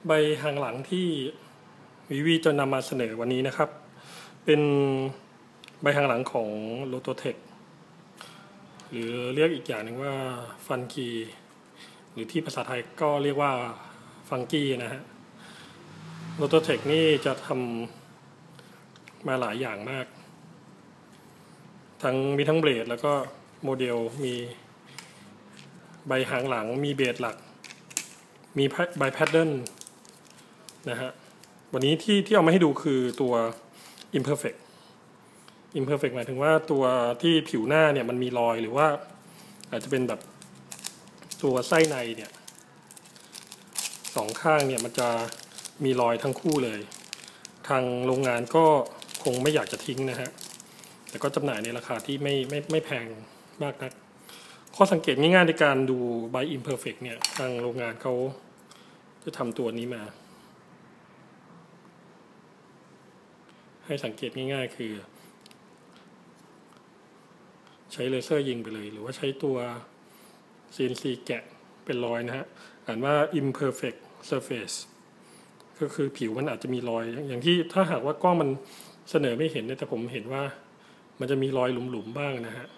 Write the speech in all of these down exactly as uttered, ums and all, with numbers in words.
ใบหางหลังที่วิวีจะนำมาเสนอวันนี้นะครับเป็นใบหางหลังของ Lototech หรือเรียกอีกอย่างหนึ่งว่าฟันกีหรือที่ภาษาไทยก็เรียกว่าฟังกี้นะฮะ Lototech นี่จะทำมาหลายอย่างมากทั้งมีทั้งเบลดแล้วก็โมเดลมีใบหางหลังมีเบสหลักมีใบแพทเทิร์นนะฮะวันนี้ที่ที่เอามาให้ดูคือตัว imperfect imperfect หมายถึงว่าตัวที่ผิวหน้าเนี่ยมันมีรอยหรือว่าอาจจะเป็นแบบตัวไส้ในเนี่ยสองข้างเนี่ยมันจะมีรอยทั้งคู่เลยทางโรงงานก็คงไม่อยากจะทิ้งนะฮะแต่ก็จำหน่ายในราคาที่ไม่ไม่ไม่แพงมากนักข้อสังเกตง่ายๆในการดูใบ imperfect เนี่ยทางโรงงานเขาจะทำตัวนี้มาให้สังเกตง่ายๆคือใช้เลเซอร์ยิงไปเลยหรือว่าใช้ตัว ซี เอ็น ซี แกะเป็นรอยนะฮะอ่านว่า imperfect surface ก็คือผิวมันอาจจะมีรอยอย่างที่ถ้าหากว่ากล้องมันเสนอไม่เห็นแต่ผมเห็นว่ามันจะมีรอยหลุมๆบ้างนะฮะ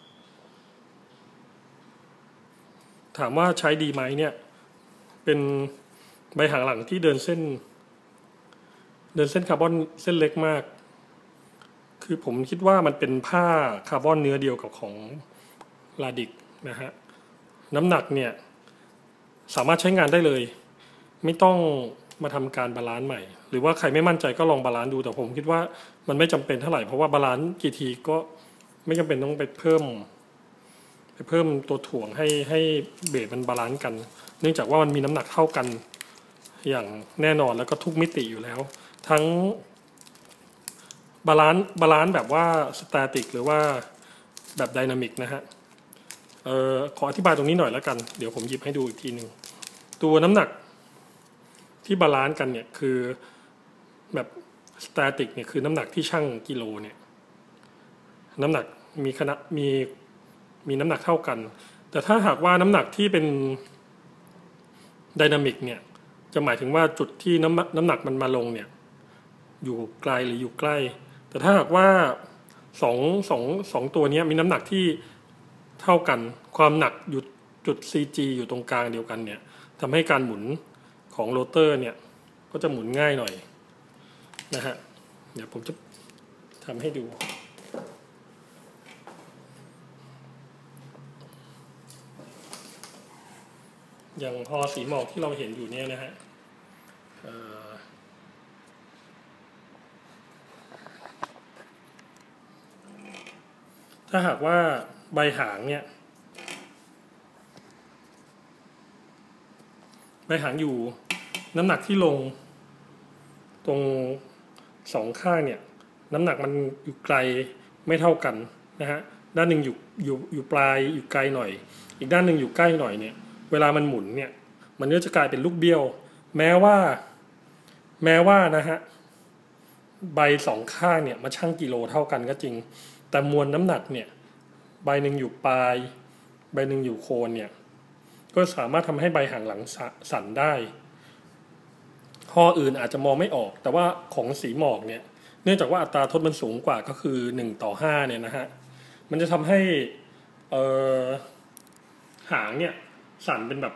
ถามว่าใช้ดีไหมเนี่ยเป็นใบหางหลังที่เดินเส้นเดินเส้นคาร์บอนเส้นเล็กมากคือผมคิดว่ามันเป็นผ้าคาร์บอนเนื้อเดียวกับของลาดิกนะฮะน้ำหนักเนี่ยสามารถใช้งานได้เลยไม่ต้องมาทำการบาลานซ์ใหม่หรือว่าใครไม่มั่นใจก็ลองบาลานซ์ดูแต่ผมคิดว่ามันไม่จำเป็นเท่าไหร่เพราะว่าบาลานซ์กี่ทีก็ไม่จำเป็นต้องไปเพิ่มไปเพิ่มตัวถ่วงให้ให้เบสมันบาลานซ์กันเนื่องจากว่ามันมีน้ำหนักเท่ากันอย่างแน่นอนแล้วก็ทุกมิติอยู่แล้วทั้งบาลานซ์บาลานซ์แบบว่าสแตติกหรือว่าแบบไดนามิกนะฮะเอ่อขออธิบายตรงนี้หน่อยแล้วกันเดี๋ยวผมหยิบให้ดูอีกทีหนึ่งตัวน้ำหนักที่บาลานซ์กันเนี่ยคือแบบสแตติกเนี่ยคือน้ำหนักที่ชั่งกิโลเนี่ยน้ำหนักมีขนาดมีมีน้ำหนักเท่ากันแต่ถ้าหากว่าน้ำหนักที่เป็นไดนามิกเนี่ยจะหมายถึงว่าจุดที่น้ำน้ำหนักมันมาลงเนี่ยอยู่ไกลหรืออยู่ใกล้แต่ถ้าหากว่าสองสองสองตัวนี้มีน้ำหนักที่เท่ากันความหนักอยู่จุด ซี จี อยู่ตรงกลางเดียวกันเนี่ยทำให้การหมุนของโรเตอร์เนี่ยก็จะหมุนง่ายหน่อยนะฮะเดี๋ยวผมจะทำให้ดูอย่างพอสีหมอกที่เราเห็นอยู่เนี่ยนะฮะถ้าหากว่าใบหางเนี่ยใบหางอยู่น้ำหนักที่ลงตรงสองข้างเนี่ยน้ำหนักมันอยู่ไกลไม่เท่ากันนะฮะด้านหนึ่งอยู่อยู่อยู่ปลายอยู่ไกลหน่อยอีกด้านหนึ่งอยู่ใกล้หน่อยเนี่ยเวลามันหมุนเนี่ยมันก็จะกลายเป็นลูกเบี้ยวแม้ว่าแม้ว่านะฮะใบสองข้างเนี่ยมาชั่งกิโลเท่ากันก็จริงแต่มวลน้ำหนักเนี่ยใบหนึ่งอยู่ปลายใบหนึ่งอยู่โคนเนี่ยก็สามารถทำให้ใบหางหลังสั่นได้ข้ออื่นอาจจะมองไม่ออกแต่ว่าของสีหมอกเนี่ยเนื่องจากว่าอัตราทดมันสูงกว่าก็คือหนึ่งต่อห้าเนี่ยนะฮะมันจะทำให้เอ่อหางเนี่ยสั่นเป็นแบบ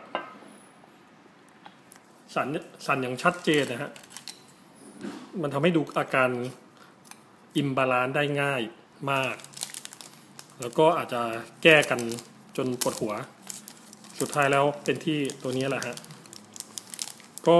สั่นสั่นอย่างชัดเจนนะฮะมันทำให้ดูอาการอิมบาลานซ์ได้ง่ายมากแล้วก็อาจจะแก้กันจนปวดหัวสุดท้ายแล้วเป็นที่ตัวนี้แหละฮะก็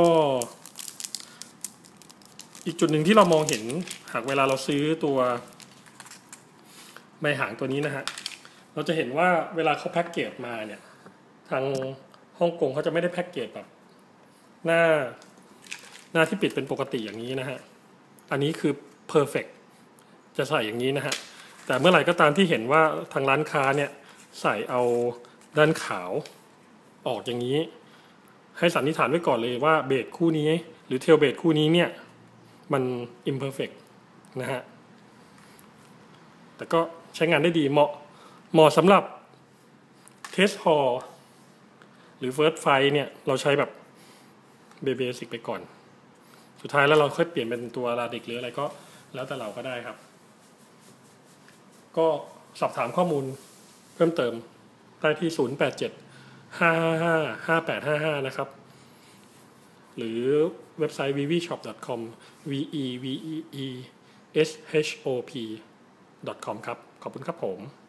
อีกจุดหนึ่งที่เรามองเห็นหากเวลาเราซื้อตัวใบหางตัวนี้นะฮะเราจะเห็นว่าเวลาเขาแพ็กเกจมาเนี่ยทางฮ่องกงเขาจะไม่ได้แพ็กเกจแบบหน้าหน้าที่ปิดเป็นปกติอย่างนี้นะฮะอันนี้คือ perfect จะใส่อย่างนี้นะฮะแต่เมื่อไหร่ก็ตามที่เห็นว่าทางร้านค้าเนี่ยใส่เอาด้านขาวออกอย่างนี้ให้สันนิษฐานไว้ก่อนเลยว่าเบสคู่นี้หรือเทลเบสคู่นี้เนี่ยมัน imperfect นะฮะแต่ก็ใช้งานได้ดีเหมาะเหมาะสำหรับ test haul หรือ first fight เนี่ยเราใช้แบบเบสิกไปก่อนสุดท้ายแล้วเราค่อยเปลี่ยนเป็นตัวราดิกหรืออะไรก็แล้วแต่เราก็ได้ครับก็สอบถามข้อมูลเพิ่มเติมได้ที่ศูนย์ แปด เจ็ด ห้า ห้า ห้า ห้า แปด ห้า ห้านะครับหรือเว็บไซต์ วี วี ช็อป ดอท คอม v e v e e s h o p ดอท คอม ครับขอบคุณครับผม